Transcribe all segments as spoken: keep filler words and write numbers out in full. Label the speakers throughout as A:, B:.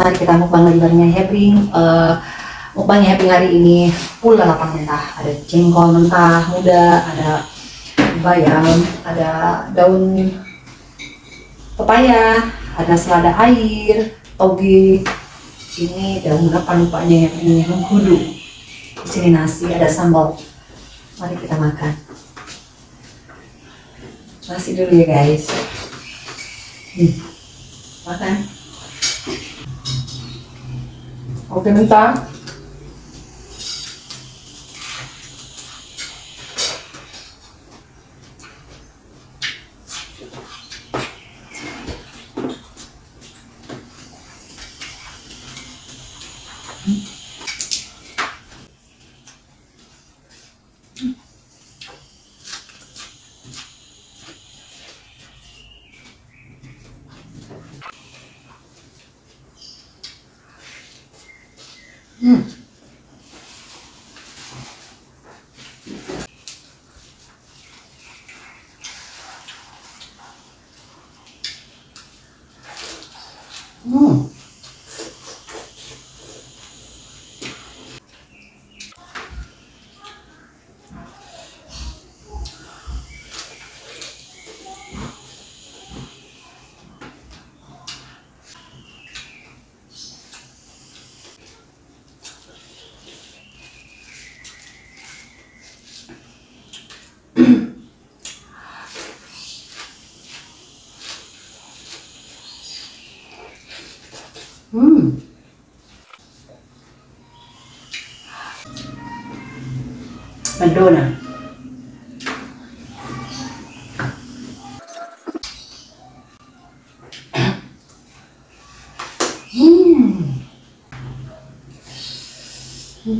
A: Mari kita mukbang lagi barengnya Hebring. Uh, mukbangnya Hebring hari ini full lalapan mentah. Ada jengkol mentah muda, ada bayam, ada daun pepaya, ada selada air, toge. Ini daun apa lupanya yang ini mengkudu. Di sini nasi, ada sambal. Mari kita makan. Nasi dulu ya guys. Hmm. Makan. Oke mentah. Hmm. Hmm. Hmm. Madonna. Hmm. Hmm.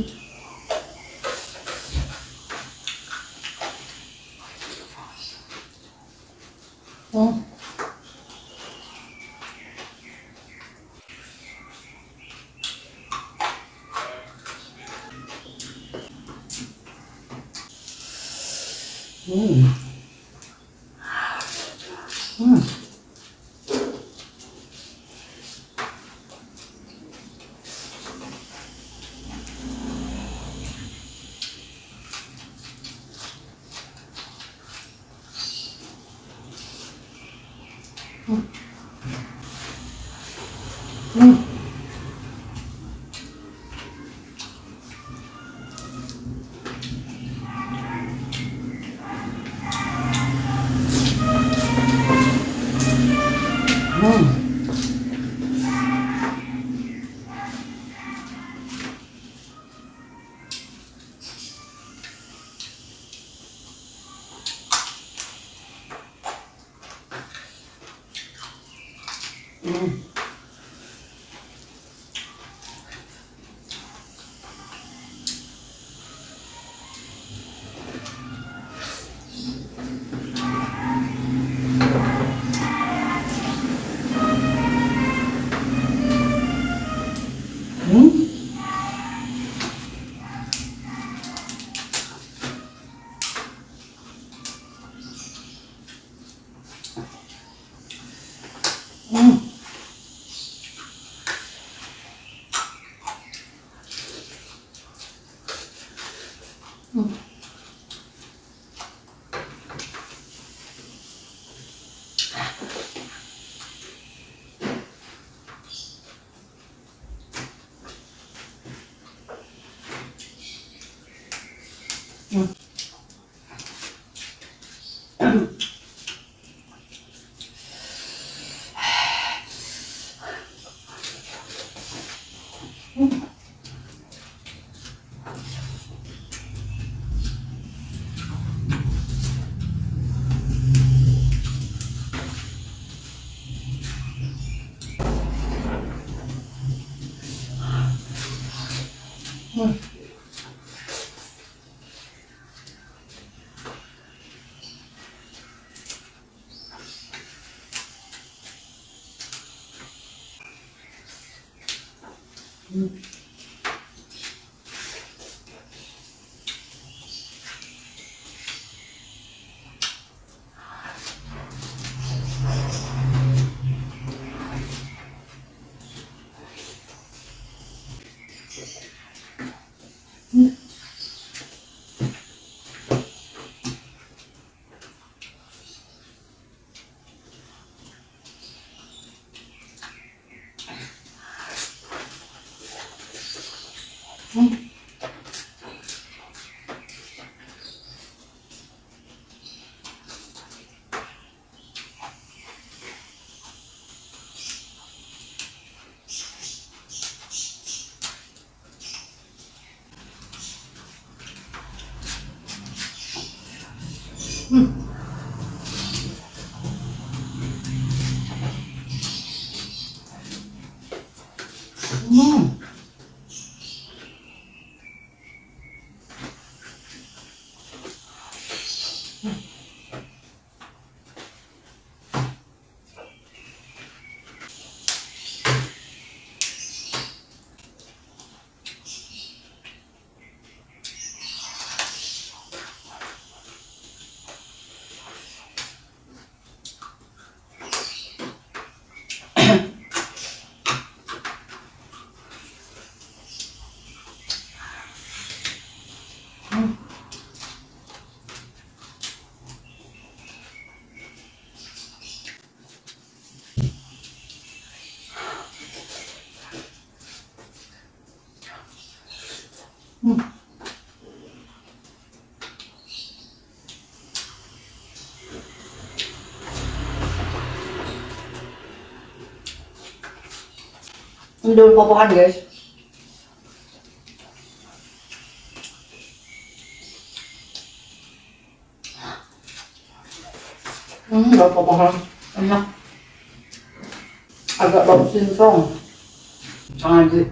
A: Hmm. Hmm. Hmm. Hmm. Hmm. Hmm. Hmm. Hmm. Hmm. Hmm. Hmm. Hmm. Hmm. Hmm. Hmm. Hmm. Ini daun popohan guys. Hmm, daun popohan enak. Agak bau singkong. Sangat.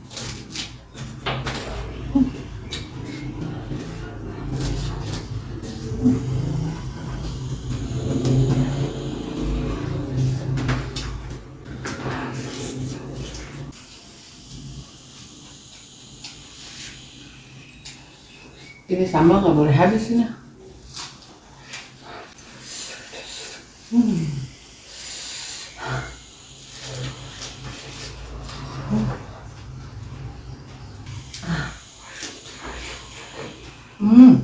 A: Ini sambal nggak boleh habis ini. Hmm. Hmm.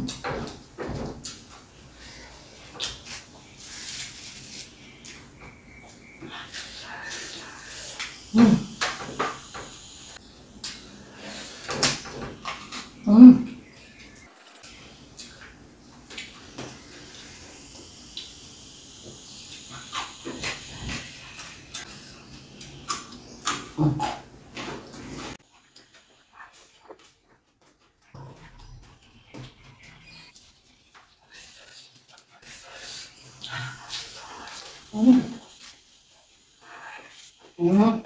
A: Hmm. Hmm. Hmm. Hmm. Hmm.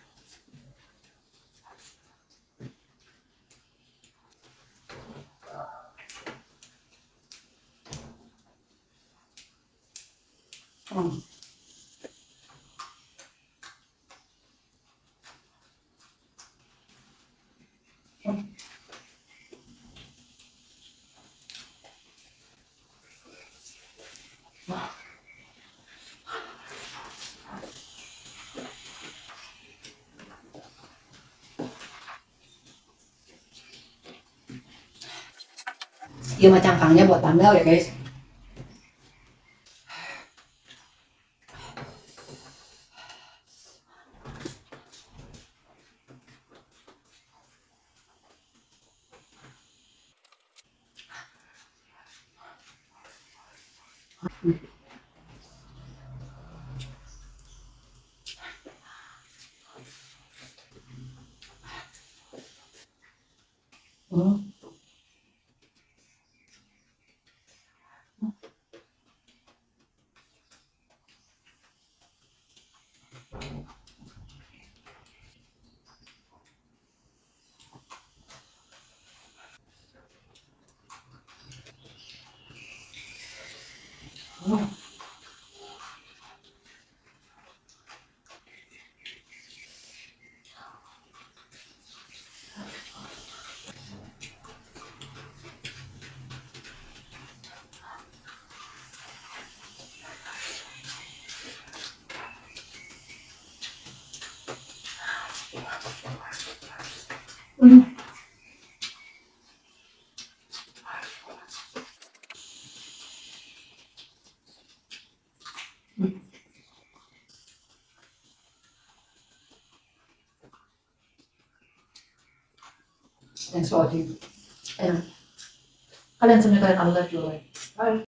A: Hmm. Iya mah cangkangnya buat tambal ya guys. Hmm. Hmm. Hmm. thanks for watching. Enak. Kalian semuanya kalian I love you. Bye.